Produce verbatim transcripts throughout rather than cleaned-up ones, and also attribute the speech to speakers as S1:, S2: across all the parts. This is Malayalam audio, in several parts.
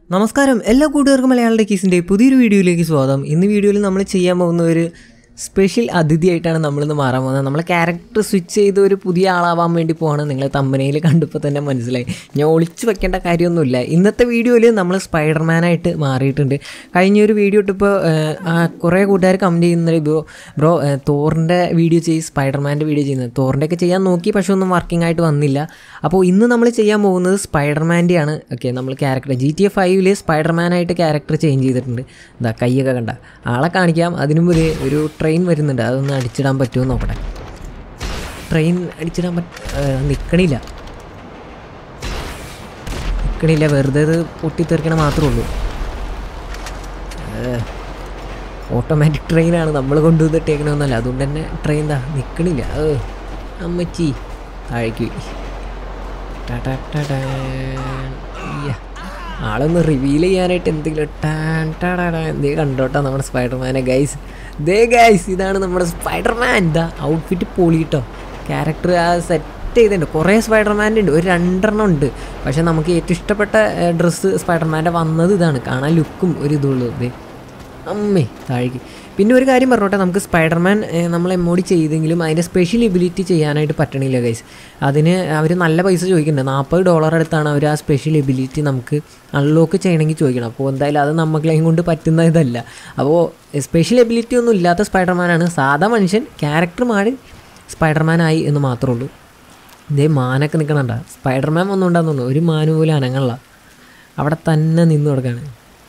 S1: നമസ്കാരം എല്ലാ കൂട്ടുകാർക്കും മലയാളം ടെക്കീസിൻ്റെ പുതിയൊരു വീഡിയോയിലേക്ക് സ്വാഗതം. ഇന്ന് വീഡിയോയിൽ നമ്മൾ ചെയ്യാൻ പോകുന്ന ഒരു സ്പെഷ്യൽ അതിഥിയായിട്ടാണ് നമ്മളിന്ന് മാറാൻ പോകുന്നത്. നമ്മൾ ക്യാരക്ടർ സ്വിച്ച് ചെയ്ത് ഒരു പുതിയ ആളാവാൻ വേണ്ടി പോവാണ്. നിങ്ങൾ തമ്പനയിൽ കണ്ടപ്പോൾ തന്നെ മനസ്സിലായി. ഞാൻ ഒളിച്ചു വെക്കേണ്ട കാര്യമൊന്നുമില്ല. ഇന്നത്തെ വീഡിയോയിൽ നമ്മൾ സ്പൈഡർമാനായിട്ട് മാറിയിട്ടുണ്ട്. കഴിഞ്ഞൊരു വീഡിയോ ഇട്ടിപ്പോൾ കുറേ കൂട്ടുകാർ കമൻറ്റ് ചെയ്യുന്നത് ഇപ്പോൾ ബ്രോ തോറിൻ്റെ വീഡിയോ ചെയ്യും, സ്പൈഡർമാൻ്റെ വീഡിയോ ചെയ്യുന്നത്. തോറിൻ്റെയൊക്കെ ചെയ്യാൻ നോക്കി, പക്ഷെ ഒന്നും വർക്കിംഗ് ആയിട്ട് വന്നില്ല. അപ്പോൾ ഇന്ന് നമ്മൾ ചെയ്യാൻ പോകുന്നത് സ്പൈഡർമാൻ്റെയാണ്. ഓക്കെ, നമ്മൾ ക്യാരക്ടർ ജി ടി എ ഫൈവിൽ സ്പൈഡർമാനായിട്ട് ക്യാരക്ടർ ചേഞ്ച് ചെയ്തിട്ടുണ്ട്. എന്താ കൈയൊക്കെ കണ്ട ആളെ കാണിക്കാം. അതിനു മുമ്പ് ഒരു ട്രെയിൻ വരുന്നുണ്ട്, അതൊന്ന് അടിച്ചിടാൻ പറ്റുമോ നോക്കട്ടെ. ട്രെയിൻ അടിച്ചിടാൻ പറ്റ നിൽക്കണില്ല നിൽക്കണില്ല വെറുതെ ഇത് പൊട്ടിത്തെറിക്കണ മാത്രമേ ഉള്ളൂ. ഓട്ടോമാറ്റിക് ട്രെയിനാണ്, നമ്മൾ കൊണ്ടുവന്നിട്ടേക്കണമെന്നല്ല. അതുകൊണ്ട് തന്നെ ട്രെയിൻ എന്താ നിൽക്കണില്ല. അമ്മച്ചി താഴേക്ക് ആളൊന്ന് റിവീൽ ചെയ്യാനായിട്ട് എന്തെങ്കിലും ടാൻ ടാടാ എന്തെങ്കിലും കണ്ടോട്ടോ നമ്മുടെ സ്പൈഡർമാനെ. ഗൈസ് ദേ ഗൈസ്, ഇതാണ് നമ്മുടെ സ്പൈഡർമാൻ. എന്താ ഔട്ട്ഫിറ്റ് പൊളി കേട്ടോ. ക്യാരക്ടർ ആ സെറ്റ് ചെയ്തിട്ടുണ്ട്. കുറേ സ്പൈഡർമാൻ്റെ ഉണ്ട്, ഒരു രണ്ടെണ്ണം ഉണ്ട്. പക്ഷേ നമുക്ക് ഏറ്റവും ഇഷ്ടപ്പെട്ട ഡ്രസ്സ് സ്പൈഡർമാൻ്റെ വന്നത് ഇതാണ്. കാണാൻ ലുക്കും ഒരു ഇതുള്ളൂ. ഇതേ അമ്മേ താഴേക്ക്. പിന്നെ ഒരു കാര്യം പറഞ്ഞോട്ടെ, നമുക്ക് സ്പൈഡർമാൻ നമ്മൾ എമ്മോടി ചെയ്തെങ്കിലും അതിൻ്റെ സ്പെഷ്യൽ എബിലിറ്റി ചെയ്യാനായിട്ട് പറ്റണില്ല ഗൈസ്. അതിന് അവർ നല്ല പൈസ ചോദിക്കുന്നുണ്ട്. നാൽപ്പത് ഡോളർ അടുത്താണ് അവർ ആ സ്പെഷ്യൽ എബിലിറ്റി നമുക്ക് അൺലോക്ക് ചെയ്യണമെങ്കിൽ ചോദിക്കണം. അപ്പോൾ എന്തായാലും അത് നമ്മളെയും കൊണ്ട് പറ്റുന്ന ഇതല്ല. അപ്പോൾ സ്പെഷ്യൽ എബിലിറ്റി ഒന്നും ഇല്ലാത്ത സ്പൈഡർമാനാണ്. സാധാ മനുഷ്യൻ ക്യാരക്ടർ മാറി സ്പൈഡർമാനായി എന്ന് മാത്രമേ ഉള്ളൂ. ഇതേ മാനൊക്കെ നിൽക്കണണ്ട. സ്പൈഡർമാൻ ഒന്നും ഉണ്ടാകുന്നുള്ളൂ, ഒരു മാന് പോലും അനങ്ങള്ള, അവിടെ തന്നെ നിന്ന് കൊടുക്കാണ്.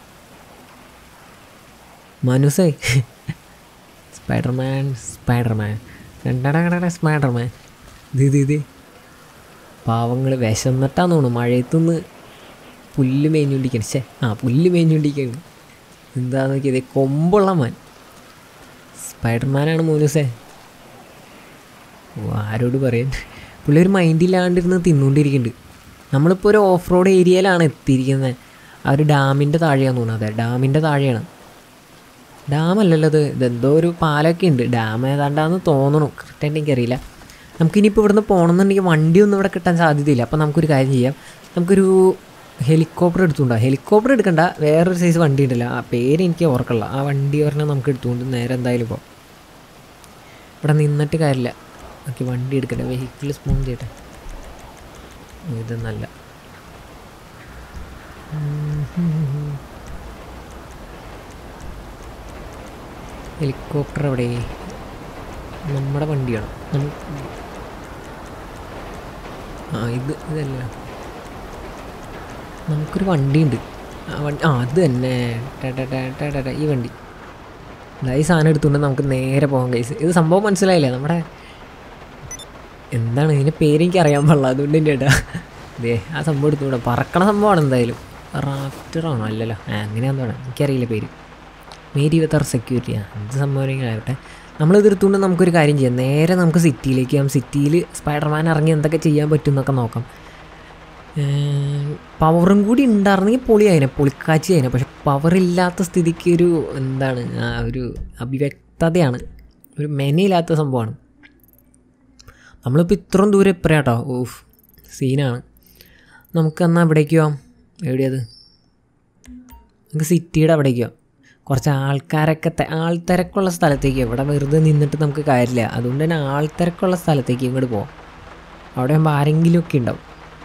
S1: മനുസേ സ്പൈഡർമാൻ സ്പൈഡർമാൻ രണ്ടട സ്പൈഡർമാൻ ഇത് ഇത് പാവങ്ങൾ വിശന്നിട്ടാന്ന് തോന്നുന്നു. മഴയത്തുനിന്ന് പുല്ല് മേഞ്ഞുകൊണ്ടിരിക്കണം. ശേ ആ പുല്ല് മേഞ്ഞുകൊണ്ടിരിക്കുകയാണ്. എന്താന്ന് നോക്കിയത് കൊമ്പുള്ള മാൻ സ്പൈഡർമാനാണ് മോനുസേ. ഓ ആരോട് പറയാൻ, പുള്ളി ഒരു മൈൻഡില്ലാണ്ടിരുന്ന് തിന്നുകൊണ്ടിരിക്കുന്നുണ്ട്. നമ്മളിപ്പോൾ ഒരു ഓഫ് റോഡ് ഏരിയയിലാണ് എത്തിയിരിക്കുന്നത്. ആ ഒരു ഡാമിൻ്റെ താഴെയാണെന്ന് തോന്നുന്നത്. അതെ, ഡാമിൻ്റെ താഴെയാണ്. ഡാമല്ലല്ലോ ഇത്, ഇതെന്തോ ഒരു പാലൊക്കെ ഉണ്ട്. ഡാം ഏതാണ്ടാന്ന് തോന്നണു, കറക്റ്റായിട്ട് എനിക്കറിയില്ല. നമുക്കിനിയിപ്പോൾ ഇവിടുന്ന് പോകണമെന്നുണ്ടെങ്കിൽ വണ്ടിയൊന്നും ഇവിടെ കിട്ടാൻ സാധ്യതയില്ല. അപ്പോൾ നമുക്കൊരു കാര്യം ചെയ്യാം, നമുക്കൊരു ഹെലികോപ്റ്റർ എടുത്തുകൊണ്ടാണ്. ഹെലികോപ്റ്റർ എടുക്കണ്ട, വേറൊരു സൈസ് വണ്ടി ഉണ്ടല്ലോ, ആ പേര് എനിക്ക് ഓർക്കല്ല. ആ വണ്ടി പറഞ്ഞാൽ നമുക്ക് എടുത്തുകൊണ്ട് നേരെ എന്തായാലും ഇപ്പോൾ ഇവിടെ നിന്നിട്ട് കാര്യമില്ല. ഓക്കെ, വണ്ടി എടുക്കട്ടെ, വെഹിക്കിൾ സ്പോൺ ചെയ്യട്ടെ. ഇതൊന്നല്ല, ഹെലികോപ്റ്റർ എവിടെ? നമ്മുടെ വണ്ടിയാണ്. ആ ഇത് ഇതല്ല, നമുക്കൊരു വണ്ടിയുണ്ട്. ആ വണ്ടി ആ അത് തന്നെ ടേട്ടാ ഈ വണ്ടി. ഈ സാധനം എടുത്തുകൊണ്ട് നമുക്ക് നേരെ പോകാം ഗൈസ്. ഇത് സംഭവം മനസ്സിലായില്ലേ? നമ്മുടെ എന്താണ് ഇതിൻ്റെ പേര് എനിക്ക് അറിയാൻ പാടില്ല, അതുകൊണ്ട് എൻ്റെ ഏട്ടാ ഇതേ ആ സംഭവം എടുത്തുകൊണ്ട് പറക്കണ സംഭവമാണ്. എന്തായാലും റാഫ്റ്ററാണോ? അല്ലല്ലോ, അങ്ങനെയാന്ന് തോന്നാം, എനിക്കറിയില്ല പേര്. മേരി ഇരുപത്താറ് സെക്യൂരിറ്റിയാണ്, എന്ത് സംഭവം ആകട്ടെ. നമ്മളിത് എടുത്തുകൊണ്ട് നമുക്കൊരു കാര്യം ചെയ്യാം, നേരെ നമുക്ക് സിറ്റിയിലേക്ക് പോകാം. സിറ്റിയിൽ സ്പൈഡർമാൻ ഇറങ്ങി എന്തൊക്കെ ചെയ്യാൻ പറ്റും എന്നൊക്കെ നോക്കാം. പവറും കൂടി ഉണ്ടായിരുന്നെങ്കിൽ പൊളിയായിനെ, പൊളിക്കാച്ചി ആയിനെ. പക്ഷെ പവറില്ലാത്ത സ്ഥിതിക്ക് ഒരു എന്താണ് ആ ഒരു അഭിവ്യക്തതയാണ്, ഒരു മെനയില്ലാത്ത സംഭവമാണ്. നമ്മളിപ്പോൾ ഇത്രയും ദൂരം എപ്പോഴാട്ടോ, ഓഫ് സീനാണ്. നമുക്കെന്നാൽ എവിടേക്ക് പോകാം? എവിടെയത്? നമുക്ക് സിറ്റിയുടെ അവിടേക്ക് പോകാം. കുറച്ച് ആൾക്കാരൊക്കെ ആൾത്തിരക്കുള്ള സ്ഥലത്തേക്ക്. ഇവിടെ വെറുതെ നിന്നിട്ട് നമുക്ക് കാര്യമില്ല. അതുകൊണ്ട് തന്നെ ആൾത്തിരക്കുള്ള സ്ഥലത്തേക്ക് ഇങ്ങോട്ട് പോകാം. അവിടെ ആകുമ്പോൾ ആരെങ്കിലുമൊക്കെ ഉണ്ടാവും.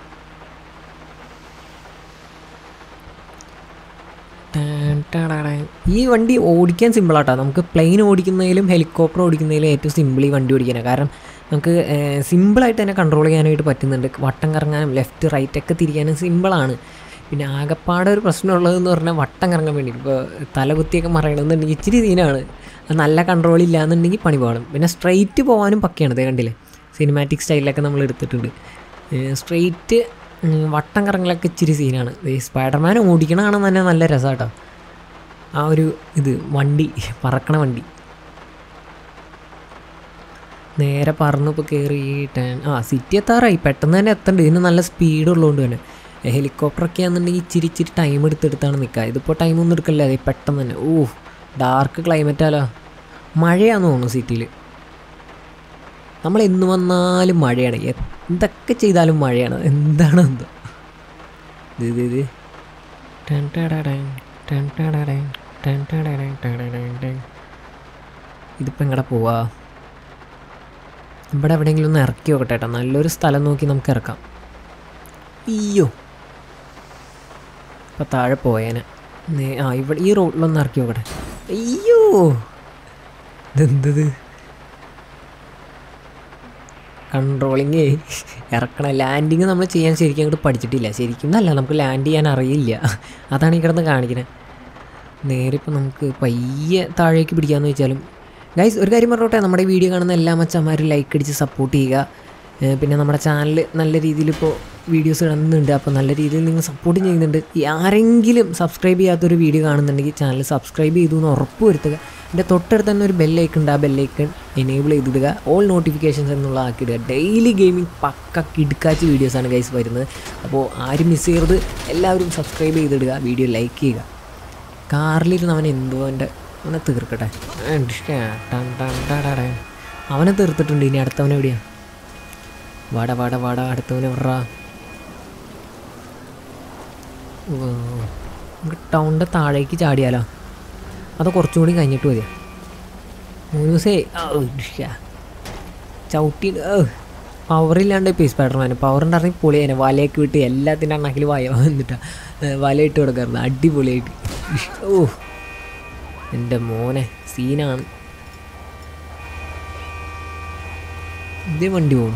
S1: ഈ വണ്ടി ഓടിക്കാൻ സിമ്പിളാട്ടോ. നമുക്ക് പ്ലെയിൻ ഓടിക്കുന്നതിലും ഹെലികോപ്റ്റർ ഓടിക്കുന്നതിലും ഏറ്റവും സിമ്പിൾ ഈ വണ്ടി ഓടിക്കാനാണ്. കാരണം നമുക്ക് സിമ്പിളായിട്ട് തന്നെ കൺട്രോൾ ചെയ്യാനായിട്ട് പറ്റുന്നുണ്ട്. വട്ടം കറങ്ങാനും ലെഫ്റ്റ് റൈറ്റ് ഒക്കെ തിരിക്കാനും സിമ്പിളാണ്. പിന്നെ ആകെപ്പാടെ ഒരു പ്രശ്നമുള്ളതെന്ന് പറഞ്ഞാൽ വട്ടം കറങ്ങാൻ വേണ്ടി ഇപ്പോൾ തലകുത്തിയൊക്കെ മറയണമെന്നുണ്ടെങ്കിൽ ഇച്ചിരി സീനാണ്. നല്ല കൺട്രോൾ ഇല്ലയെന്നുണ്ടെങ്കിൽ പണി പോകണം. പിന്നെ സ്ട്രെയിറ്റ് പോകാനും പക്കയാണ്. ഇത് കണ്ടില്ലേ, സിനിമാറ്റിക് സ്റ്റൈലിലൊക്കെ നമ്മൾ എടുത്തിട്ടുണ്ട്. സ്ട്രെയിറ്റ് വട്ടം കറങ്ങലൊക്കെ ഇച്ചിരി സീനാണ്. ഈ സ്പൈഡർമാൻ ഓടിക്കണതാണ് തന്നെ നല്ല രസമാട്ടോ. ആ ഒരു ഇത് വണ്ടി, പറക്കണ വണ്ടി നേരെ പറന്നിപ്പോൾ കയറിയിട്ട് ആ സിറ്റി എത്താറായി. പെട്ടെന്ന് തന്നെ എത്തണ്ട്. ഇതിന് നല്ല സ്പീഡ് ഉള്ളതുകൊണ്ട് തന്നെ. ഹെലികോപ്റ്ററൊക്കെ ആണെന്നുണ്ടെങ്കിൽ ഇച്ചിരി ഇച്ചിരി ടൈം എടുത്തെടുത്താണ് നിൽക്കുക. ഇതിപ്പോൾ ടൈമൊന്നും എടുക്കില്ല, അത് പെട്ടെന്ന് തന്നെ. ഓ ഡാർക്ക് ക്ലൈമറ്റാലോ, മഴയാണെന്ന് തോന്നുന്നു സിറ്റിയിൽ. നമ്മൾ എന്ന് വന്നാലും മഴയാണ്, എന്തൊക്കെ ചെയ്താലും മഴയാണ്. എന്താണ് എന്തോ ഇത് ഇത് ഇതിപ്പോൾ എങ്ങടെ പോവാ? ഇവിടെ എവിടെയെങ്കിലും ഒന്ന് ഇറക്കി നോക്കട്ടെ കേട്ടോ. നല്ലൊരു സ്ഥലം നോക്കി നമുക്ക് ഇറക്കാം. അയ്യോ, ഇപ്പം താഴെ പോയേനെ. ആ ഇവിടെ ഈ റോഡിലൊന്ന് ഇറക്കി നോക്കട്ടെ. അയ്യോ, ഇതെന്തത് കൺട്രോളിങ് ഇറക്കണം. ലാൻഡിങ് നമ്മൾ ചെയ്യാൻ ശരിക്കും അങ്ങോട്ട് പഠിച്ചിട്ടില്ല. ശരിക്കും എന്നല്ല, നമുക്ക് ലാൻഡ് ചെയ്യാൻ അറിയില്ല. അതാണ് ഈ കിടന്ന് കാണിക്കുന്നത്. നേരെ ഇപ്പം നമുക്ക് പയ്യെ താഴേക്ക് പിടിക്കാമെന്ന് വെച്ചാലും ഗൈസ് ഒരു കാര്യം പറഞ്ഞോട്ടെ, നമ്മുടെ വീഡിയോ കാണുന്ന എല്ലാ മച്ചന്മാരും ലൈക്ക് അടിച്ച് സപ്പോർട്ട് ചെയ്യുക. പിന്നെ നമ്മുടെ ചാനൽ നല്ല രീതിയിൽ ഇപ്പോൾ വീഡിയോസ് ഇടുന്നുണ്ട്. അപ്പോൾ നല്ല രീതിയിൽ നിങ്ങൾ സപ്പോർട്ട് ചെയ്യുന്നുണ്ട്. ആരെങ്കിലും സബ്സ്ക്രൈബ് ചെയ്യാത്തൊരു വീഡിയോ കാണുന്നുണ്ടെങ്കിൽ ചാനൽ സബ്സ്ക്രൈബ് ചെയ്തു എന്ന് ഉറപ്പ് വരുത്തുക. എൻ്റെ തൊട്ടടുത്ത് തന്നെ ഒരു ബെല്ലൈക്കൺ ഉണ്ട്. ആ ബെല്ലൈക്കൺ എനേബിൾ ചെയ്തിടുക. ഓൾ നോട്ടിഫിക്കേഷൻസ് എന്നുള്ള ആക്കിയിടുക. ഡെയിലി ഗെയിമിംഗ് പക്ക കിടുക്കാച്ച് വീഡിയോസാണ് ഗൈസ് വരുന്നത്. അപ്പോൾ ആരും മിസ് ചെയ്യരുത്. എല്ലാവരും സബ്സ്ക്രൈബ് ചെയ്തിടുക, വീഡിയോ ലൈക്ക് ചെയ്യുക. കാറിലിരുന്ന് അവൻ എന്തോ എൻ്റെ അവനെ തീർക്കട്ടെ. അവനെ തീർത്തിട്ടുണ്ട്. ഇനി അടുത്തവനെ എവിടെയാണ്? വാട വാട വാട അടുത്തവനെ എവിടാ? നമുക്ക് ടൗണിൻ്റെ താഴേക്ക് ചാടിയാലോ? അത് കുറച്ചും കൂടി കഴിഞ്ഞിട്ട് മതിയോ? മൂന്ന് ദിവസേ ചവിട്ടി പവറില്ലാണ്ട് ഇപ്പോൾ സ്പൈഡർമാൻ പവറുണ്ടായിരുന്നെങ്കിൽ പൊളിയാനെ. വലയൊക്കെ വിട്ട് എല്ലാത്തിൻ്റെ അണ്ണാക്കിൽ വയ വന്നിട്ടാണ് വലയിട്ട് കൊടുക്കാറുണ്ട്. അടിപൊളിയായിട്ട്. ഓ എൻ്റെ മോനെ സീനാണ്. ഇതേ വണ്ടി പോകണം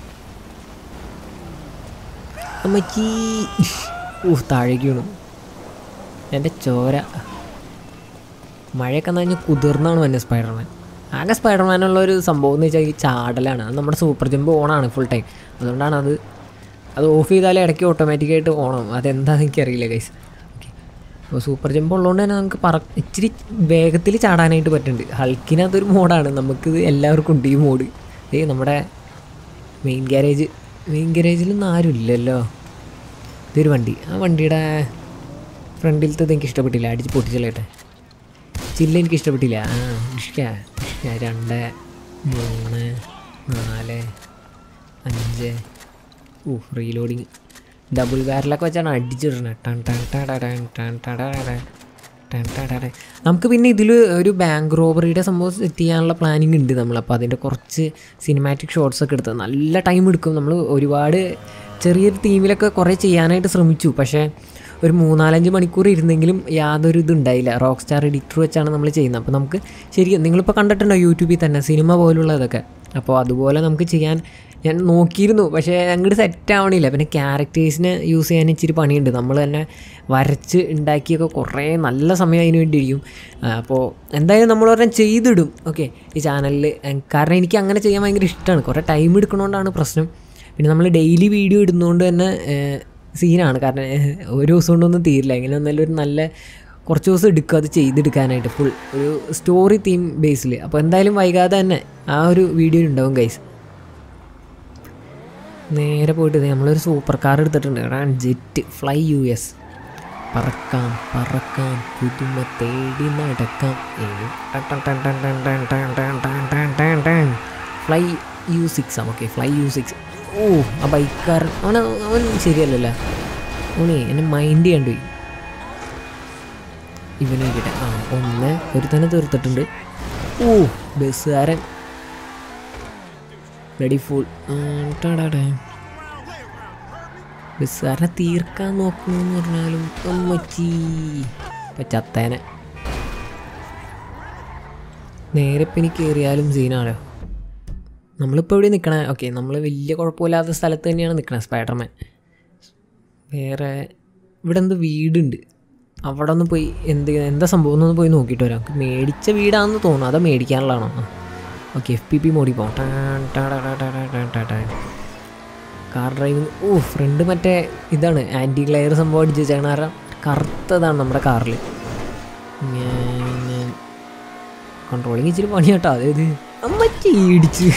S1: അമ്മച്ചി. ഓ താഴേക്ക് വീണു എൻ്റെ ചോര. മഴയൊക്കെ നനഞ്ഞ് കുതിർന്നാണ് വന്നെ സ്പൈഡർമാൻ. ആകെ സ്പൈഡർമാനുള്ളൊരു സംഭവം എന്ന് വെച്ചാൽ ഈ ചാടലാണ്. അത് നമ്മുടെ സൂപ്പർ ജമ്പ് ഓണാണ് ഫുൾ ടൈം. അതുകൊണ്ടാണ് അത് അത് ഓഫ് ചെയ്താലേ ഇടയ്ക്ക് ഓട്ടോമാറ്റിക്കായിട്ട് ഓണാവും. അതെന്താണെന്ന് എനിക്കറിയില്ല ഗൈസ്. ഓക്കെ, അപ്പോൾ സൂപ്പർ ജമ്പ് ഉള്ളതുകൊണ്ട് തന്നെ നമുക്ക് പറ ഇച്ചിരി വേഗത്തിൽ ചാടാനായിട്ട് പറ്റുന്നുണ്ട്. ഹൾക്കിനകത്തൊരു മോഡാണ്. നമുക്കിത് എല്ലാവർക്കും ഉണ്ട് ഈ മോഡ്. ഏ നമ്മുടെ മെയിൻ ഗ്യാരേജ് മെയിൻ ഗ്യാരേജിലൊന്നും ആരും ഇല്ലല്ലോ. ഇതൊരു വണ്ടി. ആ വണ്ടിയുടെ ഫ്രണ്ടിലത്തത് എനിക്ക് ഇഷ്ടപ്പെട്ടില്ല. അടിച്ച് പൊട്ടിച്ചല്ലേട്ടെ. ചില്ല എനിക്ക് ഇഷ്ടപ്പെട്ടില്ല. ആ ഇഷ്ടാ ഇഷ്ടാ. രണ്ട് മൂന്ന് നാല് അഞ്ച്. ഓ റീലോഡിങ് ഡബിൾ ബാരലൊക്കെ വെച്ചാണ് അടിച്ചിടണത്. ടൺ ടൺ ടട ടൺ ടൺ ടട ടൺ ടട. നമുക്ക് പിന്നെ ഇതിൽ ഒരു ബാങ്ക് റോബറിയുടെ സംഭവം സെറ്റ് ചെയ്യാനുള്ള പ്ലാനിങ് ഉണ്ട് നമ്മൾ. അപ്പോൾ അതിൻ്റെ കുറച്ച് സിനിമാറ്റിക് ഷോട്ട്സൊക്കെ എടുത്ത് നല്ല ടൈം എടുക്കും. നമ്മൾ ഒരുപാട് ചെറിയൊരു തീമിലൊക്കെ കുറേ ചെയ്യാനായിട്ട് ശ്രമിച്ചു. പക്ഷേ ഒരു മൂന്നാലഞ്ച് മണിക്കൂർ ഇരുന്നെങ്കിലും യാതൊരു ഇതുണ്ടായില്ല. റോക്ക് സ്റ്റാർ എഡിറ്റർ വെച്ചാണ് നമ്മൾ ചെയ്യുന്നത്. അപ്പോൾ നമുക്ക് ശരിക്കും നിങ്ങളിപ്പോൾ കണ്ടിട്ടുണ്ടോ യൂട്യൂബിൽ തന്നെ സിനിമ പോലുള്ളതൊക്കെ. അപ്പോൾ അതുപോലെ നമുക്ക് ചെയ്യാൻ ഞാൻ നോക്കിയിരുന്നു. പക്ഷേ അങ്ങോട്ട് സെറ്റ് ആവണില്ല. പിന്നെ ക്യാരക്ടേഴ്സിനെ യൂസ് ചെയ്യാൻ ഇച്ചിരി പണിയുണ്ട്. നമ്മൾ തന്നെ വരച്ച് ഉണ്ടാക്കിയൊക്കെ കുറേ നല്ല സമയം അതിന് വേണ്ടി ഇരിക്കും. അപ്പോൾ എന്തായാലും നമ്മൾ പറഞ്ഞാൽ ചെയ്തിടും ഓക്കെ ഈ ചാനലിൽ. കാരണം എനിക്ക് അങ്ങനെ ചെയ്യാൻ ഭയങ്കര ഇഷ്ടമാണ്. കുറേ ടൈം എടുക്കണോണ്ടാണ് പ്രശ്നം. പിന്നെ നമ്മൾ ഡെയിലി വീഡിയോ ഇടുന്നതുകൊണ്ട് തന്നെ സീനാണ്. കാരണം ഒരു ദിവസം കൊണ്ടൊന്നും തീരില്ല. എങ്ങനെ വന്നാലും ഒരു നല്ല കുറച്ച് ദിവസം എടുക്കും അത് ചെയ്തെടുക്കാനായിട്ട് ഫുൾ ഒരു സ്റ്റോറി തീം ബേസിൽ. അപ്പോൾ എന്തായാലും വൈകാതെ തന്നെ ആ ഒരു വീഡിയോ ഉണ്ടാവും ഗൈസ്. നേരെ പോയിട്ട് നമ്മളൊരു സൂപ്പർ കാർ എടുത്തിട്ടുണ്ട്. കാരണം ജെറ്റ് ഫ്ലൈ യു എസ്. പറക്കാം പറക്കാം പുതുമ തേടി നടക്കാം. ഫ്ലൈ യു സിക്സ് ആണ്. Okay fly U six. ഓ ആ ബൈക്കാരൻ അവൻ അവൻ ശരിയല്ലല്ലോ. ഓണേ എന്നെ മൈൻഡ് ചെയ്യാണ്ട് പോയി. ഇവനെ കിട്ടെ. ആ ഒന്ന് ഒരു തന്നെ തീർത്തിട്ടുണ്ട്. ഓ ബസ്സുകാരൻ റെഡി ഫുൾ. ബസ്സുകാരനെ തീർക്കാൻ നോക്കണമെന്ന് പറഞ്ഞാലും അമ്മച്ചി ഇപ്പം ചത്തേനെ. നേരെ ഇപ്പം എനിക്ക് കയറിയാലും സീനാണോ. നമ്മളിപ്പോൾ ഇവിടെ നിൽക്കണേ ഓക്കെ നമ്മൾ വലിയ കുഴപ്പമില്ലാത്ത സ്ഥലത്ത് തന്നെയാണ് നിൽക്കണത് സ്പൈഡർമാൻ. വേറെ ഇവിടെ എന്ത് വീടുണ്ട്. അവിടെ ഒന്ന് പോയി എന്ത് എന്താ സംഭവം എന്നൊന്ന് പോയി നോക്കിയിട്ട് വരാം. മേടിച്ച വീടാണെന്ന് തോന്നുന്നു. അതോ മേടിക്കാനുള്ളതാണോ? ഓക്കെ എഫ് പി പി മോഡി പോകാം. Car driving. ഓ ഫ്രണ്ട് മറ്റേ ഇതാണ് ആൻറ്റി ഗ്ലെയർ സംഭവം അടിച്ച് വെച്ചാണ്. കാരണം കറുത്തതാണ് നമ്മുടെ കാറിൽ. ഞാൻ കൺട്രോളിങ് ഇച്ചിരി പണിയാട്ടോ. അതായത് അമ്മച്ചി ഇടിച്ച്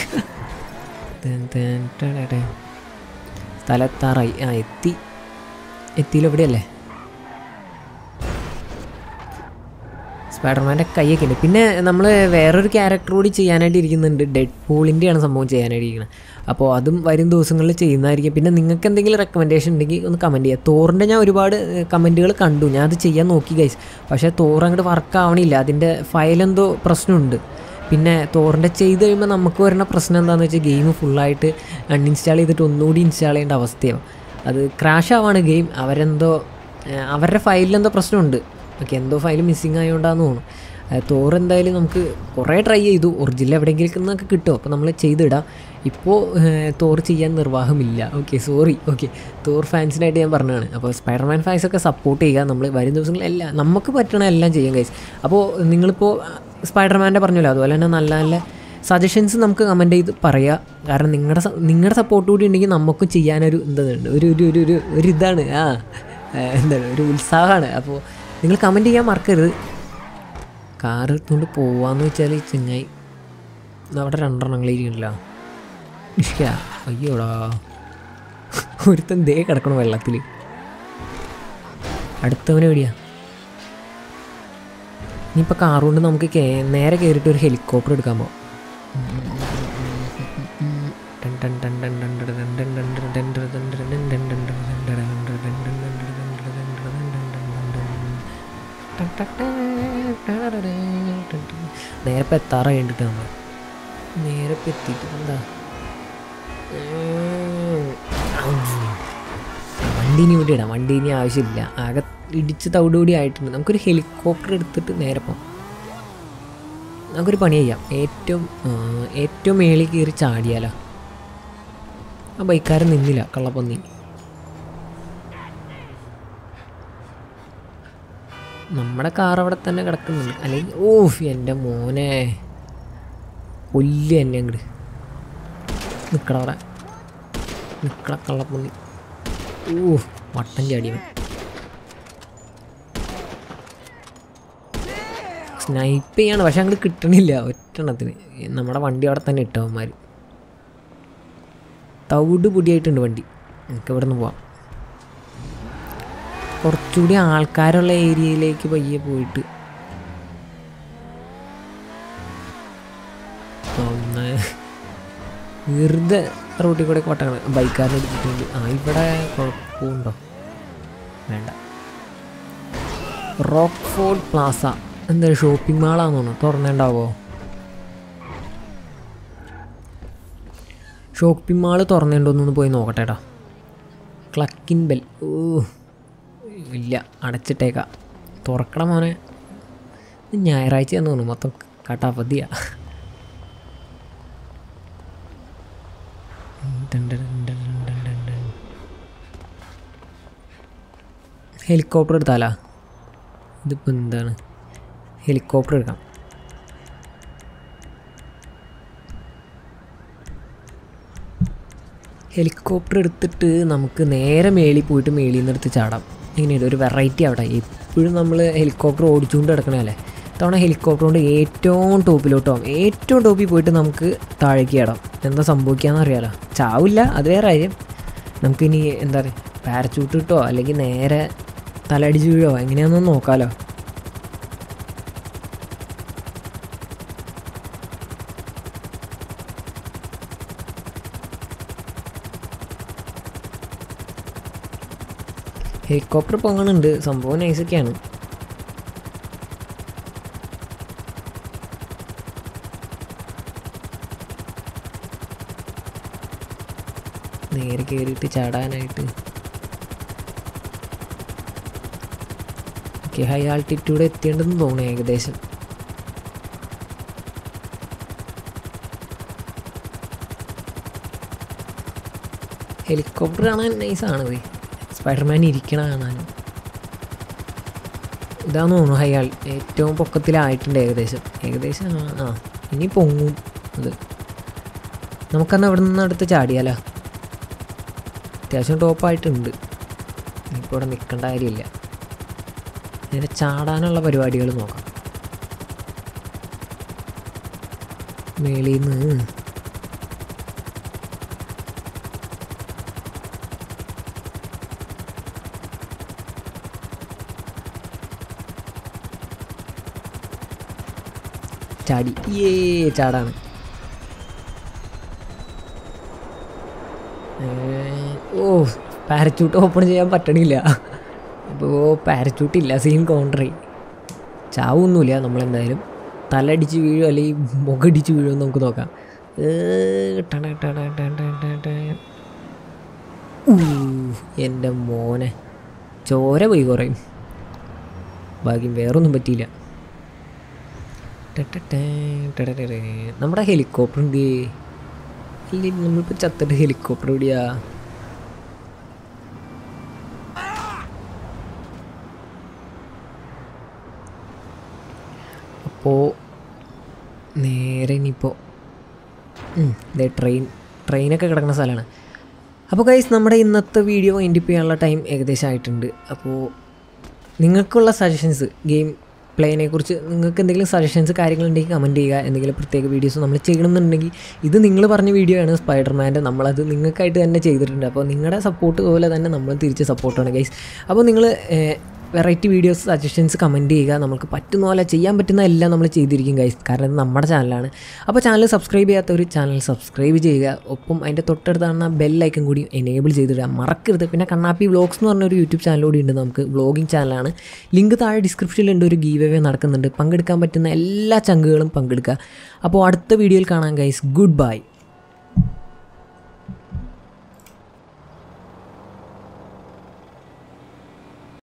S1: സ്ഥലത്താറായി. ആ എത്തി എത്തിയില്ല. എവിടെയല്ലേ സ്പൈഡർമാൻ്റെ കൈയൊക്കെ ഉണ്ട്. പിന്നെ നമ്മൾ വേറൊരു ക്യാരക്ടർ കൂടി ചെയ്യാനായിട്ട് ഇരിക്കുന്നുണ്ട്. ഡെഡ് പൂളിൻ്റെയാണ് സംഭവം ചെയ്യാനായിട്ട് ഇരിക്കുന്നത്. അപ്പോൾ അതും വരും ദിവസങ്ങളിൽ ചെയ്യുന്നതായിരിക്കും. പിന്നെ നിങ്ങൾക്ക് എന്തെങ്കിലും റെക്കമെൻഡേഷൻ ഉണ്ടെങ്കിൽ ഒന്ന് കമൻറ്റ് ചെയ്യുക. തോറിൻ്റെ ഞാൻ ഒരുപാട് കമൻറ്റുകൾ കണ്ടു, ഞാൻ അത് ചെയ്യാൻ നോക്കി ഗൈസ്. പക്ഷേ തോറ് അങ്ങോട്ട് വർക്ക് ആവണില്ല, അതിൻ്റെ ഫയലെന്തോ പ്രശ്നമുണ്ട്. പിന്നെ തോറിൻ്റെ ചെയ്ത് കഴിയുമ്പോൾ നമുക്ക് വരുന്ന പ്രശ്നം എന്താണെന്ന് വെച്ചാൽ ഗെയിം ഫുള്ളായിട്ട് അൺഇൻസ്റ്റാൾ ചെയ്തിട്ട് ഒന്നുകൂടി ഇൻസ്റ്റാൾ ചെയ്യേണ്ട അവസ്ഥയാവും. അത് ക്രാഷ് ആവാണ് ഗെയിം. അവരെന്തോ അവരുടെ ഫയലിലെന്തോ പ്രശ്നമുണ്ട്. ഓക്കെ, എന്തോ ഫയൽ മിസ്സിങ് ആയതുകൊണ്ടാണെന്ന് തോന്നുന്നു. തോറ് എന്തായാലും നമുക്ക് കുറേ ട്രൈ ചെയ്തു, ഒറിജിനൽ എവിടെയെങ്കിലും നിന്നൊക്കെ കിട്ടും, അപ്പോൾ നമ്മൾ ചെയ്തിടാം. ഇപ്പോൾ തോറ് ചെയ്യാൻ നിർവാഹമില്ല. Okay, sorry. ഓക്കെ, തോർ ഫാൻസിനായിട്ട് ഞാൻ പറഞ്ഞതാണ്. അപ്പോൾ സ്പൈഡർമാൻ ഫാൻസൊക്കെ സപ്പോർട്ട് ചെയ്യുക. നമ്മൾ വരും ദിവസങ്ങളിൽ എല്ലാം നമുക്ക് പറ്റണ എല്ലാം ചെയ്യാം ഗൈസ്. അപ്പോൾ നിങ്ങളിപ്പോൾ സ്പൈഡർമാൻ്റെ പറഞ്ഞല്ലോ, അതുപോലെ തന്നെ നല്ല നല്ല സജഷൻസ് നമുക്ക് കമൻറ്റ് ചെയ്ത് പറയുക. കാരണം നിങ്ങളുടെ നിങ്ങളുടെ സപ്പോർട്ട് കൂടി ഉണ്ടെങ്കിൽ നമുക്കും ചെയ്യാനൊരു എന്താണ് ഒരു ഒരു ഒരു ഒരു ഇതാണ് ആ എന്താണ് ഒരു ഉത്സാഹമാണ്. അപ്പോൾ നിങ്ങൾ കമൻറ്റ് ചെയ്യാൻ മറക്കരുത്. കാർ എടുത്തുകൊണ്ട് പോവാന്ന് വെച്ചാൽ ചെങ്ങായി അവിടെ രണ്ടെണ്ണങ്ങളിരിക്കണില്ല. ഇഷ്ക അയ്യോടാ, ഒരുത്തൻ ദേ കിടക്കണം വെള്ളത്തിൽ. അടുത്തവനെ എവിടെയാ? ഇനിയിപ്പോൾ കാർ കൊണ്ട് നമുക്ക് നേരെ കയറിയിട്ട് ഒരു ഹെലികോപ്റ്റർ എടുക്കാൻ പോകാം. നേരെ ഇപ്പം എത്താറ് കഴിഞ്ഞിട്ട് നമ്മൾ നേരെ ഇപ്പം എത്തിയിട്ട് എന്താ വണ്ടീനി ഇവിടെ ഇടാം. വണ്ടീനി ആവശ്യമില്ല, ആകെ ഇടിച്ച് തവിടുകൂടി ആയിട്ടുണ്ട്. നമുക്കൊരു ഹെലികോപ്റ്റർ എടുത്തിട്ട് നേരെ പോകാം. നമുക്കൊരു പണി ചെയ്യാം, ഏറ്റവും ഏറ്റവും മേളിൽ കയറി ചാടിയാലോ. ആ ബൈക്കാരൻ നിന്നില്ല, കള്ളപ്പന്നി. നമ്മുടെ കാർ അവിടെ തന്നെ കിടക്കുന്നുണ്ട്. അല്ലെങ്കിൽ ഓഫ് എൻ്റെ മോനെ കൊല്ല് എന്നെ അങ്ങോട്ട് നിൽക്കട അവിടെ നിൽക്കട കള്ളപ്പന്നി. ഓ വട്ടം ചാടിയവൻ. സ്നൈപ്പ് ചെയ്യാണ്, പക്ഷെ അങ്ങോട്ട് കിട്ടണില്ല ഒറ്റെണ്ണത്തിന്. നമ്മുടെ വണ്ടി അവിടെ തന്നെ ഇട്ടവന്മാർ. തവിട് പൊടിയായിട്ടുണ്ട് വണ്ടി. നമുക്ക് ഇവിടെ നിന്ന് പോവാം. കുറച്ചുകൂടി ആൾക്കാരുള്ള ഏരിയയിലേക്ക് പയ്യെ പോയിട്ട് ഒന്ന് വെറുതെ റോട്ടിൽ കൂടെ കൊട്ടങ്ങൾ ബൈക്കാരനെ എടുത്തിട്ടുണ്ട്. ആ ഇവിടെ കുഴപ്പമുണ്ടോ? വേണ്ട. റോക്ക്ഫോർഡ് പ്ലാസ എന്താ ഷോപ്പിംഗ് മാളാന്ന് തോന്നുന്നു. തുറന്നുണ്ടാവോ? ഷോപ്പിംഗ് മാള് തുറന്നുണ്ടോന്നൊന്ന് പോയി നോക്കട്ടെ കേട്ടോ. ക്ലക്കിൻ ബെൽ. ഓ ഇല്ല, അടച്ചിട്ടേക്കാം. തുറക്കണം മോനെ. ഞായറാഴ്ച എന്ന് തോന്നുന്നു, മൊത്തം കട്ടാപ്പതിയാ. ഹെലികോപ്റ്റർ എടുത്താലാ? ഇതിപ്പോൾ എന്താണ്? ഹെലികോപ്റ്റർ എടുക്കാം. ഹെലികോപ്റ്റർ എടുത്തിട്ട് നമുക്ക് നേരെ മേളിൽ പോയിട്ട് മേളിൽ നിന്ന് എടുത്ത് ചാടാം. ഇങ്ങനെയാണ് ഒരു വെറൈറ്റി അവിടെ. എപ്പോഴും നമ്മൾ ഹെലികോപ്റ്റർ ഓടിച്ചുകൊണ്ട് കിടക്കണല്ലേ. തവണ ഹെലികോപ്റ്റർ കൊണ്ട് ഏറ്റവും ടോപ്പിലോട്ട് പോകാം. ഏറ്റവും ടോപ്പിൽ പോയിട്ട് നമുക്ക് താഴേക്ക് ചാടാം. എന്താ സംഭവിക്കാമെന്ന് അറിയാലോ. ചാവില്ല, അത് വേറെ കാര്യം. നമുക്കിനി എന്താ പറയുക, പാരച്യൂട്ട് കിട്ടോ അല്ലെങ്കിൽ നേരെ തലടിച്ച് വീഴോ എങ്ങനെയാണെന്ന് നോക്കാമല്ലോ. ഹെലികോപ്റ്റർ പൊങ്ങണുണ്ട്, സംഭവം നൈസൊക്കെയാണ്. നേരെ കയറിയിട്ട് ചാടാനായിട്ട്. ഓക്കെ, ഹൈ ആൾട്ടിറ്റ്യൂഡ് എത്തിയിട്ടുണ്ടെന്ന് തോന്നുന്നു ഏകദേശം. ഹെലികോപ്റ്റർ കാണാൻ നൈസാണത്. സ്പൈഡർമാൻ ഇരിക്കണ കാണാനും. ഇതാന്ന് തോന്നുന്നു ഹൈ ആൾ ഏറ്റവും പൊക്കത്തിലായിട്ടുണ്ട് ഏകദേശം. ഏകദേശം ആ ഇനി പൊങ്ങും അത്. നമുക്കന്ന് അവിടെ നിന്ന് അടുത്ത് ചാടിയാലോ. അത്യാവശ്യം ടോപ്പായിട്ടുണ്ട്. ഇപ്പോൾ ഇവിടെ നിൽക്കേണ്ട കാര്യമില്ല. നേരെ ചാടാനുള്ള പരിപാടികൾ നോക്കാം. മേളിൽ നിന്ന് ചാടി ഏ ചാടാണ്. ഓ പാരച്യൂട്ട് ഓപ്പൺ ചെയ്യാൻ പറ്റണില്ല. അപ്പോൾ പാരച്യൂട്ടില്ല, സീൻ കോൺട്രി. ചാവൊന്നുമില്ല നമ്മളെന്തായാലും. തലടിച്ച് വീഴും അല്ലെങ്കിൽ മുഖടിച്ച് വീഴുമെന്ന് നമുക്ക് നോക്കാം. എൻ്റെ മോനെ ചോര പോയി കുറയും. ഭാഗ്യം വേറൊന്നും പറ്റിയില്ല. നമ്മുടെ ഹെലികോപ്റ്റർ എന്ത് ഇല്ല, നമ്മളിപ്പോൾ ചത്തിട്ട് ഹെലികോപ്റ്റർ എവിടെയാ? അപ്പോൾ നേരെ ഇനിയിപ്പോൾ ഇതേ ട്രെയിൻ ട്രെയിനൊക്കെ കിടക്കുന്ന സ്ഥലമാണ്. അപ്പോൾ ഗൈസ് നമ്മുടെ ഇന്നത്തെ വീഡിയോ വൈൻഡ് അപ്പ് ചെയ്യാനുള്ള ടൈം ഏകദേശം ആയിട്ടുണ്ട്. അപ്പോൾ നിങ്ങൾക്കുള്ള സജഷൻസ് ഗെയിം പ്ലേനെ കുറിച്ച് നിങ്ങൾക്ക് എന്തെങ്കിലും സജഷൻസ് കാര്യങ്ങളുണ്ടെങ്കിൽ കമൻറ്റ് ചെയ്യുക. എന്തെങ്കിലും പ്രത്യേക വീഡിയോസ് നമ്മൾ ചെയ്യണമെന്നുണ്ടെങ്കിൽ ഇത് നിങ്ങൾ പറഞ്ഞ വീഡിയോ ആണ് സ്പൈഡർമാൻ്റെ, നമ്മളത് നിങ്ങൾക്കായിട്ട് തന്നെ ചെയ്തിട്ടുണ്ട്. അപ്പോൾ നിങ്ങളുടെ സപ്പോർട്ട് പോലെ തന്നെ നമ്മൾ തിരിച്ച് സപ്പോർട്ടാണ് ഗൈസ്. അപ്പോൾ നിങ്ങൾ വെറൈറ്റി വീഡിയോസ് സജഷൻസ് കമൻറ്റ് ചെയ്യുക. നമുക്ക് പറ്റുന്ന പോലെ ചെയ്യാൻ പറ്റുന്ന എല്ലാം നമ്മൾ ചെയ്തിരിക്കും ഗൈസ്, കാരണം ഇത് നമ്മുടെ ചാനലാണ്. അപ്പോൾ ചാനൽ സബ്സ്ക്രൈബ് ചെയ്യാത്തവർ ചാനൽ സബ്സ്ക്രൈബ് ചെയ്യുക. ഒപ്പം അതിൻ്റെ തൊട്ടടുത്താണ് ബെല്ലൈക്കൺ കൂടി എനേബിൾ ചെയ്തിടുക, മറക്കരുത്. പിന്നെ കണ്ണാപ്പി വ്ളോഗ്സ് എന്ന് പറഞ്ഞൊരു യൂട്യൂബ് ചാനൽ കൂടി ഉണ്ട് നമുക്ക്, വ്ളോഗിങ് ചാനലാണ്. ലിങ്ക് താഴെ ഡിസ്ക്രിപ്ഷനിലുണ്ട്. ഒരു ഗീവ് അവേ നടക്കുന്നുണ്ട്, പങ്കെടുക്കാൻ പറ്റുന്ന എല്ലാ ചങ്കുകളും പങ്കെടുക്കുക. അപ്പോൾ അടുത്ത വീഡിയോയിൽ കാണാം ഗൈസ്. Good bye.